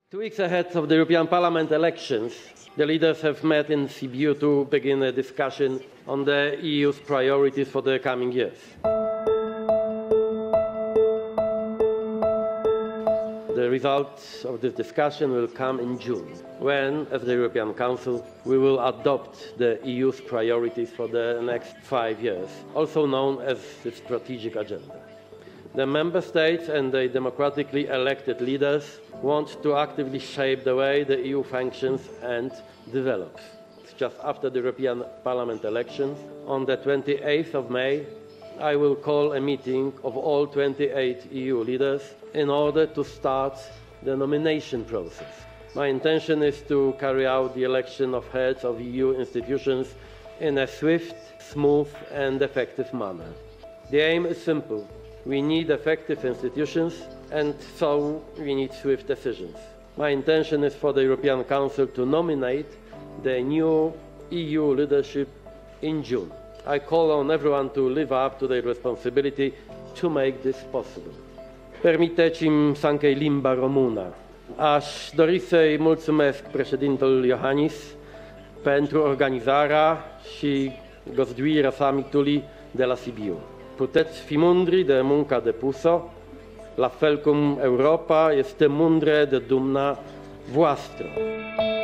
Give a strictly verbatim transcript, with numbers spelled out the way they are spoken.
Two weeks ahead of the European Parliament elections, the leaders have met in Sibiu to begin a discussion on the E U's priorities for the coming years. The results of this discussion will come in June, when, as the European Council, we will adopt the E U's priorities for the next five years, also known as the strategic agenda. The Member States and the democratically elected leaders want to actively shape the way the E U functions and develops. Just after the European Parliament elections, on the twenty-eighth of May, I will call a meeting of all twenty-eight E U leaders in order to start the nomination process. My intention is to carry out the election of heads of E U institutions in a swift, smooth and effective manner. The aim is simple. We need effective institutions, and so we need swift decisions. My intention is for the European Council to nominate the new E U leadership in June. I call on everyone to live up to their responsibility to make this possible. Permiteți-mi să închei limba română. Aș dori să-i mulțumesc președintelui Iohannis pentru organizarea și găzduirea summitului de la Sibiu. Puteți fi mândri de munca depusă, la fel cum Europa este mândră de dumneavoastră.